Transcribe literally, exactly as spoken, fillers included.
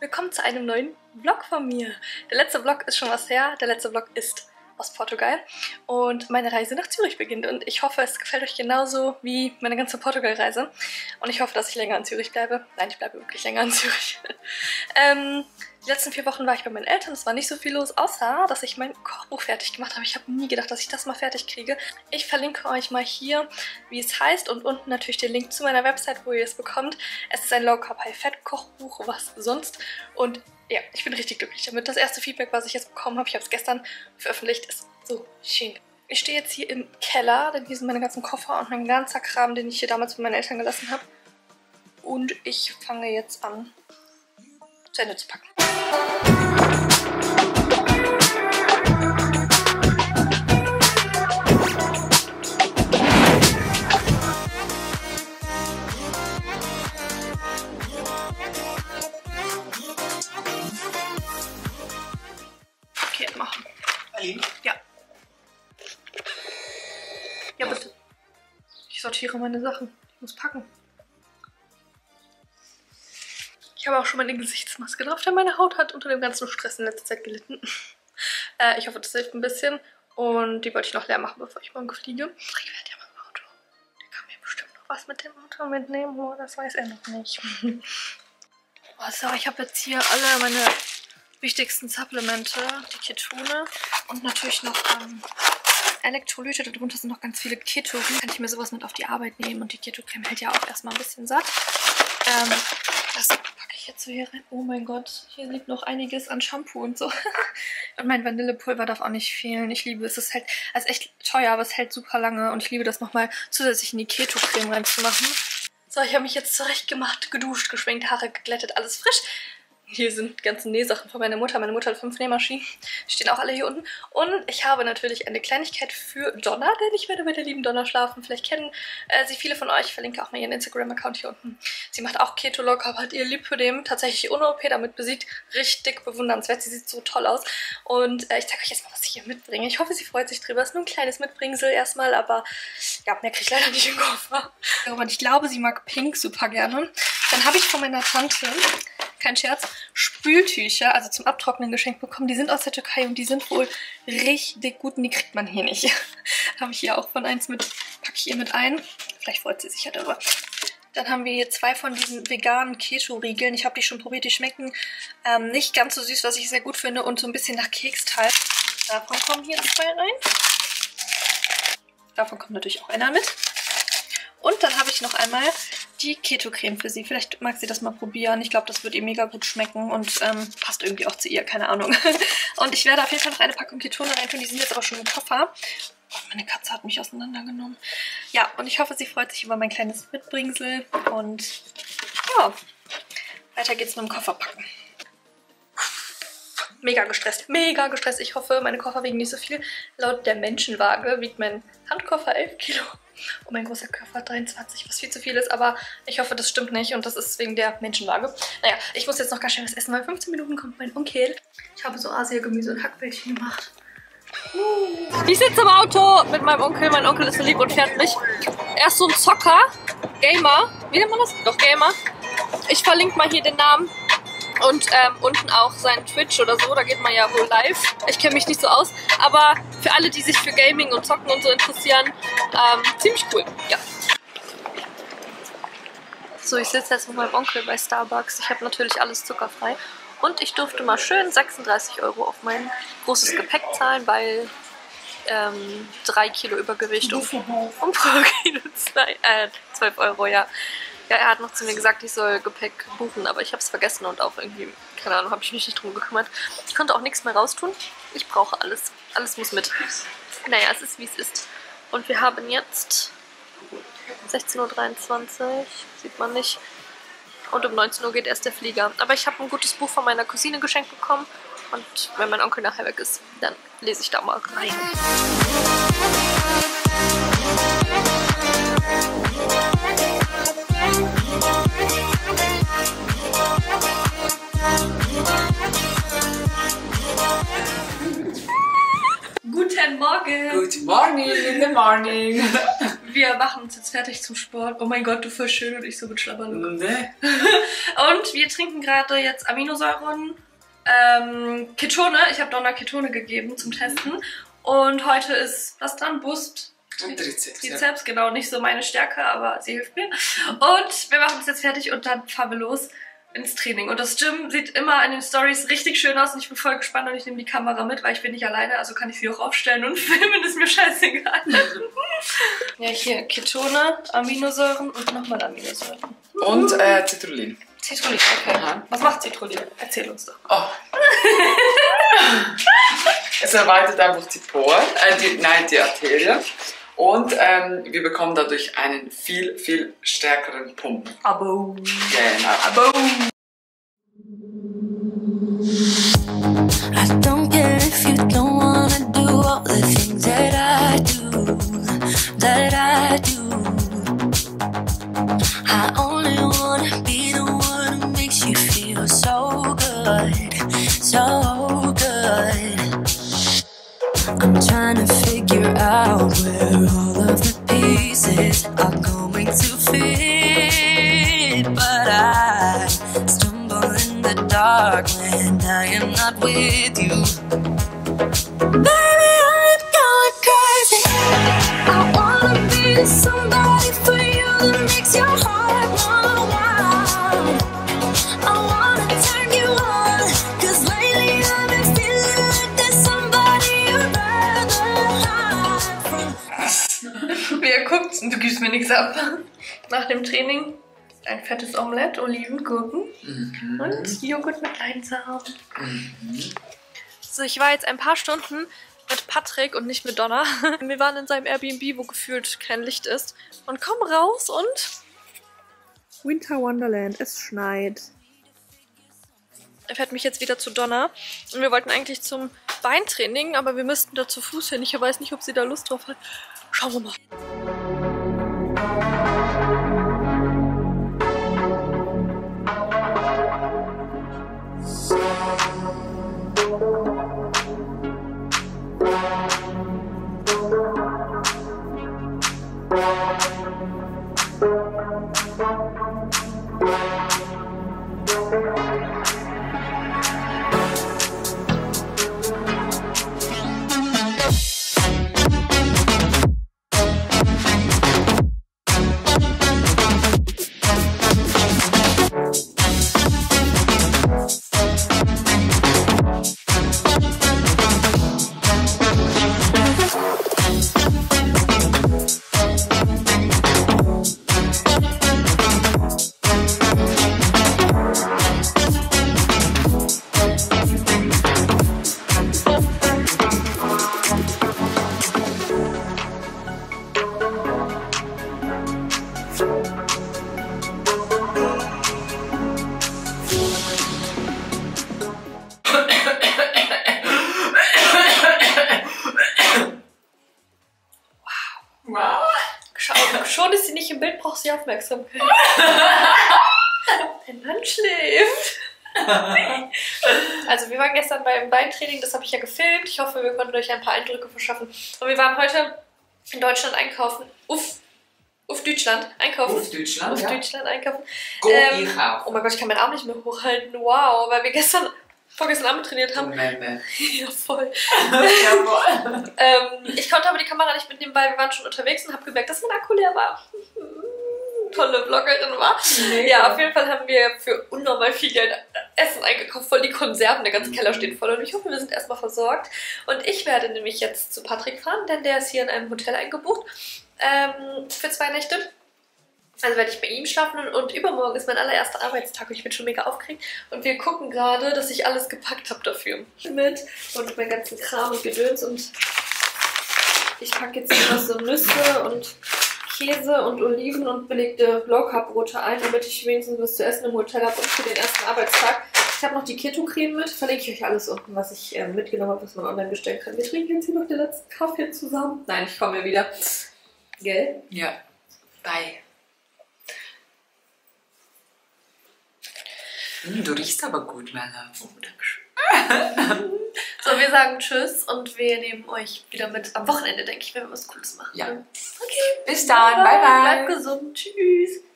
willkommen zu einem neuen Vlog von mir. Der letzte Vlog ist schon was her, der letzte Vlog ist aus Portugal und meine Reise nach Zürich beginnt und ich hoffe, es gefällt euch genauso wie meine ganze Portugal-Reise und ich hoffe, dass ich länger in Zürich bleibe. Nein, ich bleibe wirklich länger in Zürich. ähm, die letzten vier Wochen war ich bei meinen Eltern, es war nicht so viel los, außer, dass ich mein Kochbuch fertig gemacht habe. Ich habe nie gedacht, dass ich das mal fertig kriege. Ich verlinke euch mal hier, wie es heißt und unten natürlich den Link zu meiner Website, wo ihr es bekommt. Es ist ein Low-Carb-High-Fat-Kochbuch, was sonst und ja, ich bin richtig glücklich damit. Das erste Feedback, was ich jetzt bekommen habe, ich habe es gestern veröffentlicht, ist so schön. Ich stehe jetzt hier im Keller, denn hier sind meine ganzen Koffer und mein ganzer Kram, den ich hier damals mit meinen Eltern gelassen habe. Und ich fange jetzt an, zu Ende zu packen. Okay, machen. Aline? Ja. Ja, bitte. Ich sortiere meine Sachen. Ich muss packen. Ich habe auch schon meine Gesichtsmaske drauf, denn meine Haut hat unter dem ganzen Stress in letzter Zeit gelitten. äh, ich hoffe, das hilft ein bisschen. Und die wollte ich noch leer machen, bevor ich morgen fliege. Ich werde ja mit dem Auto. Der kann mir bestimmt noch was mit dem Auto mitnehmen. Oh, das weiß er noch nicht. Oh, so, ich habe jetzt hier alle meine wichtigsten Supplemente. Die Ketone und natürlich noch ähm, Elektrolyte. Darunter sind noch ganz viele Keto. Kann ich mir sowas mit auf die Arbeit nehmen. Und die Keto-Creme hält ja auch erstmal ein bisschen satt. Ähm, das packe ich jetzt so hier rein. Oh mein Gott, hier liegt noch einiges an Shampoo und so. Und mein Vanillepulver darf auch nicht fehlen. Ich liebe es. Es ist halt, es ist echt teuer, aber es hält super lange. Und ich liebe das nochmal zusätzlich in die Keto-Creme reinzumachen. So, ich habe mich jetzt zurecht gemacht, geduscht, geschminkt, Haare geglättet, alles frisch. Hier sind die ganzen Nähsachen von meiner Mutter. Meine Mutter hat fünf Nähmaschinen. Die stehen auch alle hier unten. Und ich habe natürlich eine Kleinigkeit für Donna, denn ich werde bei der lieben Donna schlafen. Vielleicht kennen äh, sie viele von euch. Ich verlinke auch mal ihren Instagram-Account hier unten. Sie macht auch Keto-Lock, aber hat ihr Lipödem tatsächlich ohne O P damit besiegt. Richtig bewundernswert. Sie sieht so toll aus. Und äh, ich zeige euch jetzt mal, was ich hier mitbringe. Ich hoffe, sie freut sich drüber. Es ist nur ein kleines Mitbringsel erstmal, aber ja, mehr kriege ich leider nicht im Koffer. Aber ich glaube, sie mag Pink super gerne. Dann habe ich von meiner Tante, kein Scherz, Spültücher, also zum Abtrocknen geschenkt bekommen. Die sind aus der Türkei und die sind wohl richtig gut und die kriegt man hier nicht. Habe ich hier auch von eins mit, packe ich ihr mit ein. Vielleicht freut sie sich ja darüber. Dann haben wir hier zwei von diesen veganen Keto-Riegeln. Ich habe die schon probiert, die schmecken ähm, nicht ganz so süß, was ich sehr gut finde und so ein bisschen nach Keksteig. Davon kommen hier zwei rein. Davon kommt natürlich auch einer mit. Und dann habe ich noch einmal die Keto-Creme für sie. Vielleicht mag sie das mal probieren. Ich glaube, das wird ihr mega gut schmecken und ähm, passt irgendwie auch zu ihr, keine Ahnung. Und ich werde auf jeden Fall noch eine Packung Ketone reintun. Die sind jetzt aber schon im Koffer. Oh, meine Katze hat mich auseinandergenommen. Ja, und ich hoffe, sie freut sich über mein kleines Mitbringsel. Und ja, weiter geht's mit dem Kofferpacken. Mega gestresst, mega gestresst. Ich hoffe, meine Koffer wiegen nicht so viel. Laut der Menschenwaage wiegt mein Handkoffer elf Kilo. Und mein großer Koffer dreiundzwanzig, was viel zu viel ist. Aber ich hoffe, das stimmt nicht und das ist wegen der Menschenwaage. Naja, ich muss jetzt noch ganz schnell was essen, weil in fünfzehn Minuten kommt mein Onkel. Ich habe so Asia-Gemüse und Hackbällchen gemacht. Ich sitze im Auto mit meinem Onkel. Mein Onkel ist so lieb und fährt mich. Er ist so ein Zocker, Gamer. Wie nennt man das? Doch, Gamer. Ich verlinke mal hier den Namen. Und ähm, unten auch sein Twitch oder so, da geht man ja wohl live. Ich kenne mich nicht so aus, aber für alle, die sich für Gaming und Zocken und so interessieren, ähm, ziemlich cool, ja. So, ich sitze jetzt mit meinem Onkel bei Starbucks. Ich habe natürlich alles zuckerfrei. Und ich durfte mal schön sechsunddreißig Euro auf mein großes Gepäck zahlen, weil ähm, drei Kilo Übergewicht und, und pro Kilo zwei, äh, zwölf Euro, ja. Ja, er hat noch zu mir gesagt, ich soll Gepäck buchen, aber ich habe es vergessen und auch irgendwie, keine Ahnung, habe ich mich nicht drum gekümmert. Ich konnte auch nichts mehr raustun. Ich brauche alles. Alles muss mit. Naja, es ist wie es ist. Und wir haben jetzt sechzehn Uhr dreiundzwanzig, sieht man nicht. Und um neunzehn Uhr geht erst der Flieger. Aber ich habe ein gutes Buch von meiner Cousine geschenkt bekommen. Und wenn mein Onkel nachher weg ist, dann lese ich da mal rein. Guten Morgen! Good morning in the morning! wir machen uns jetzt fertig zum Sport. Oh mein Gott, du voll schön und ich so mit Schlabberlook. Nee. Und wir trinken gerade jetzt Aminosäuren, ähm, Ketone. Ich habe Donna Ketone gegeben zum Testen. Und heute ist, was dran? Brust? Und Trizeps. Trizeps, Ja. genau, nicht so meine Stärke, aber sie hilft mir. Und wir machen uns jetzt fertig und dann fahren wir los ins Training. Und das Gym sieht immer in den Stories richtig schön aus und ich bin voll gespannt und ich nehme die Kamera mit, weil ich bin nicht alleine, also kann ich sie auch aufstellen und filmen, ist mir scheißegal. Ja, hier Ketone, Aminosäuren und nochmal Aminosäuren. Und äh, Citrullin. Citrullin, okay. Aha. Was macht Citrullin? Erzähl uns doch. Oh. Es erweitert einfach die Poren, äh, die, nein, die Arterien. Und ähm, wir bekommen dadurch einen viel, viel stärkeren Pump. Abo. Genau. Abo. I don't care if you don't wanna do all the things that I do, that I do. I only wanna be the one who makes you feel so good, so good. I'm trying to figure out where all of the pieces are going to fit, but I stumble in the dark when I am not with you. Baby, I'm going crazy. I wanna be somebody for you that makes your heart run wild. I wanna turn you on, 'cause lately I've been feeling like there's somebody you'd rather hide from. Wie ihr guckt, du gibst mir nichts ab. Nach dem Training ein fettes Omelett, Oliven, Gurken Mhm. und Joghurt mit Leinsamen. Mhm. So, ich war jetzt ein paar Stunden mit Patrick und nicht mit Donna. Wir waren in seinem Airbnb, wo gefühlt kein Licht ist. Und kommen raus und... Winter Wonderland, es schneit. Er fährt mich jetzt wieder zu Donna. Und wir wollten eigentlich zum Beintraining, aber wir müssten da zu Fuß hin. Ich weiß nicht, ob sie da Lust drauf hat. Schauen wir mal. Schon ist sie nicht im Bild, braucht sie Aufmerksamkeit. Ein Mann schläft. Also wir waren gestern beim Beintraining, das habe ich ja gefilmt. Ich hoffe, wir konnten euch ein paar Eindrücke verschaffen. Und wir waren heute in Deutschland einkaufen. Uff, Uff Deutschland einkaufen. Uff Deutschland, Uff ja. Deutschland einkaufen. Go Ähm, ich auch. oh mein Gott, ich kann meinen Arm nicht mehr hochhalten. Wow, weil wir gestern, vorgestern Abend trainiert haben. Memme. Ja, voll. Jawohl. ähm, ich konnte aber die Kamera nicht mitnehmen, weil wir waren schon unterwegs und habe gemerkt, dass mein Akku leer war. Tolle Vloggerin war. Mega. Ja, auf jeden Fall haben wir für unnormal viel Geld Essen eingekauft, voll die Konserven, der ganze Keller steht voll und ich hoffe, wir sind erstmal versorgt. Und ich werde nämlich jetzt zu Patrick fahren, denn der ist hier in einem Hotel eingebucht ähm, für zwei Nächte. Also werde ich bei ihm schlafen und, und übermorgen ist mein allererster Arbeitstag und ich bin schon mega aufgeregt. Und wir gucken gerade, dass ich alles gepackt habe dafür. Mit und meinen ganzen Kram und Gedöns und ich packe jetzt hier noch so Nüsse und Käse und Oliven und belegte Low-Carb-Brote ein, damit ich wenigstens was zu essen im Hotel habe und für den ersten Arbeitstag. Ich habe noch die Keto-Creme mit, verlinke ich euch alles unten, was ich äh, mitgenommen habe, was man online bestellen kann. Wir trinken jetzt hier noch den letzten Kaffee zusammen. Nein, ich komme wieder. Gell? Ja. Bye. Hm, du riechst aber gut, Mella. Oh, danke. So, wir sagen Tschüss und wir nehmen euch wieder mit am Wochenende, denke ich, wenn wir was Cooles machen. Ja. Okay. Bis dann. Bye, bye. Bleibt gesund. Tschüss.